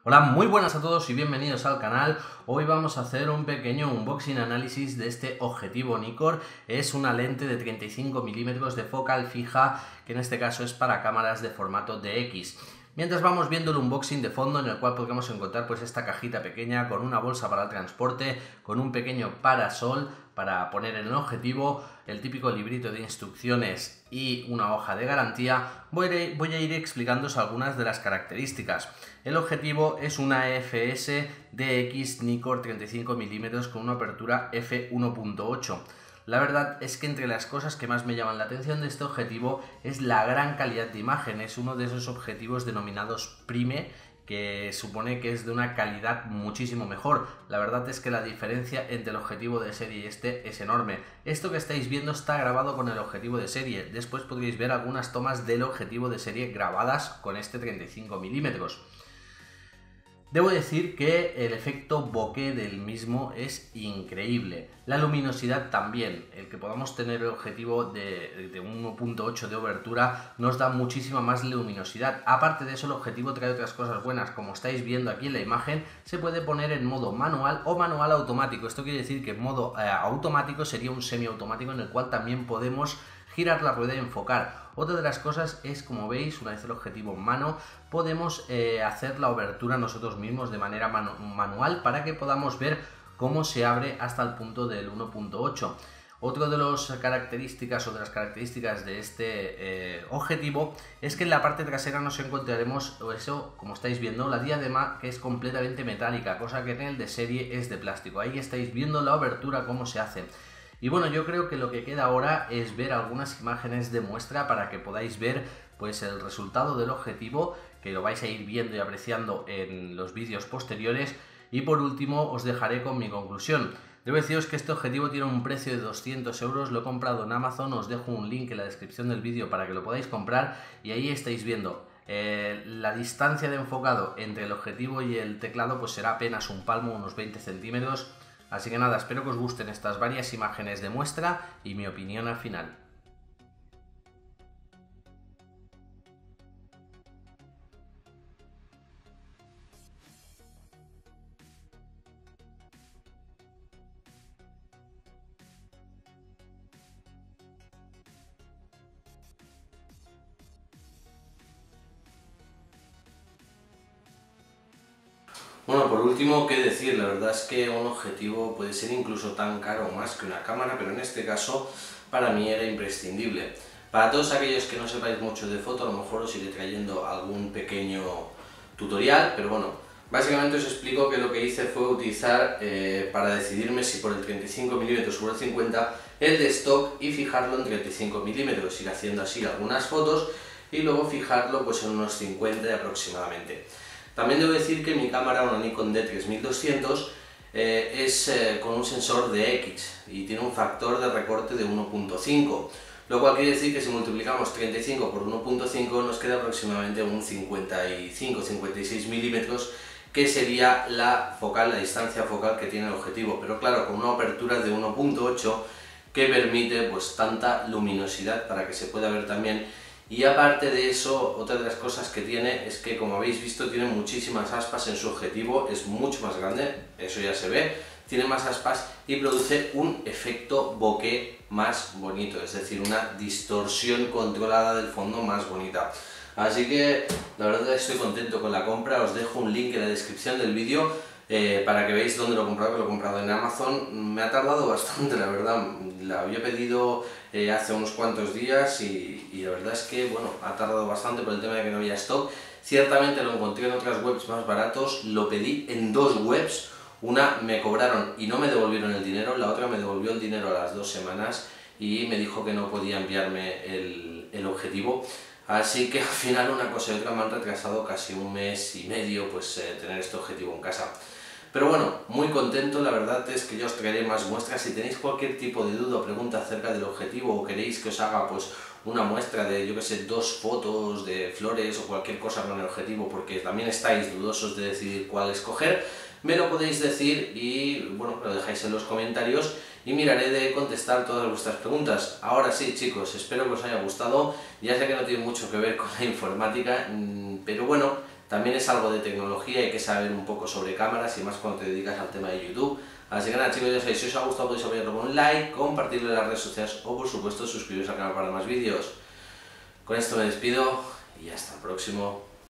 Hola, muy buenas a todos y bienvenidos al canal. Hoy vamos a hacer un pequeño unboxing análisis de este objetivo Nikkor. Es una lente de 35 mm de focal fija, que en este caso es para cámaras de formato DX. Mientras vamos viendo el unboxing de fondo, en el cual podremos encontrar pues esta cajita pequeña con una bolsa para el transporte, con un pequeño parasol para poner en el objetivo, el típico librito de instrucciones y una hoja de garantía, voy a ir explicándoos algunas de las características. El objetivo es una EFS DX Nikkor 35 mm con una apertura f1.8. La verdad es que entre las cosas que más me llaman la atención de este objetivo es la gran calidad de imagen. Es uno de esos objetivos denominados Prime, que supone que es de una calidad muchísimo mejor. La verdad es que la diferencia entre el objetivo de serie y este es enorme. Esto que estáis viendo está grabado con el objetivo de serie. Después podréis ver algunas tomas del objetivo de serie grabadas con este 35 mm. Debo decir que el efecto bokeh del mismo es increíble. La luminosidad también. El que podamos tener el objetivo de 1.8 de obertura nos da muchísima más luminosidad. Aparte de eso, el objetivo trae otras cosas buenas. Como estáis viendo aquí en la imagen, se puede poner en modo manual o manual automático. Esto quiere decir que en modo automático sería un semiautomático en el cual también podemos girar la rueda y enfocar. Otra de las cosas es, como veis, una vez el objetivo en mano, podemos hacer la obertura nosotros mismos de manera manual para que podamos ver cómo se abre hasta el punto del 1.8. Otra de las características de este objetivo es que en la parte trasera nos encontraremos eso, como estáis viendo, la diadema, que es completamente metálica, cosa que en el de serie es de plástico. Ahí estáis viendo la obertura, cómo se hace. Y bueno, yo creo que lo que queda ahora es ver algunas imágenes de muestra para que podáis ver pues el resultado del objetivo, que lo vais a ir viendo y apreciando en los vídeos posteriores. Y por último os dejaré con mi conclusión. Debo deciros que este objetivo tiene un precio de 200 euros, lo he comprado en Amazon, os dejo un link en la descripción del vídeo para que lo podáis comprar y ahí estáis viendo. La distancia de enfocado entre el objetivo y el teclado pues será apenas un palmo, unos 20 centímetros. Así que nada, espero que os gusten estas varias imágenes de muestra y mi opinión al final. Bueno, por último, ¿qué decir? La verdad es que un objetivo puede ser incluso tan caro o más que una cámara, pero en este caso para mí era imprescindible. Para todos aquellos que no sepáis mucho de foto, a lo mejor os iré trayendo algún pequeño tutorial, pero bueno, básicamente os explico que lo que hice fue utilizar para decidirme si por el 35 mm o el 50 el de stock y fijarlo en 35 mm, ir haciendo así algunas fotos y luego fijarlo pues en unos 50 aproximadamente. También debo decir que mi cámara, una Nikon D3200, es con un sensor de X y tiene un factor de recorte de 1.5, lo cual quiere decir que si multiplicamos 35 por 1.5 nos queda aproximadamente un 55-56 milímetros, que sería la distancia focal que tiene el objetivo, pero claro, con una apertura de 1.8 que permite pues tanta luminosidad para que se pueda ver también. Y aparte de eso, otra de las cosas que tiene es que, como habéis visto, tiene muchísimas aspas en su objetivo, es mucho más grande, eso ya se ve, tiene más aspas y produce un efecto bokeh más bonito, es decir, una distorsión controlada del fondo más bonita. Así que la verdad estoy contento con la compra, os dejo un link en la descripción del vídeo para que veáis dónde lo he comprado, que lo he comprado en Amazon. Me ha tardado bastante, la verdad, la había pedido hace unos cuantos días y la verdad es que bueno, ha tardado bastante por el tema de que no había stock. Ciertamente lo encontré en otras webs más baratos, lo pedí en dos webs, una me cobraron y no me devolvieron el dinero, la otra me devolvió el dinero a las 2 semanas y me dijo que no podía enviarme el objetivo. Así que al final una cosa y otra me han retrasado casi un mes y medio pues tener este objetivo en casa. Pero bueno, muy contento, la verdad es que yo os traeré más muestras. Si tenéis cualquier tipo de duda o pregunta acerca del objetivo o queréis que os haga pues una muestra de, yo que sé, 2 fotos de flores o cualquier cosa con el objetivo, porque también estáis dudosos de decidir cuál escoger, me lo podéis decir y bueno, lo dejáis en los comentarios y miraré de contestar todas vuestras preguntas. Ahora sí, chicos, espero que os haya gustado. Ya sé que no tiene mucho que ver con la informática, pero bueno, También es algo de tecnología, hay que saber un poco sobre cámaras y más cuando te dedicas al tema de YouTube. Así que nada chicos, ya sabéis, si os ha gustado podéis apoyarlo con un like, compartirlo en las redes sociales o por supuesto suscribiros al canal para más vídeos. Con esto me despido y hasta el próximo.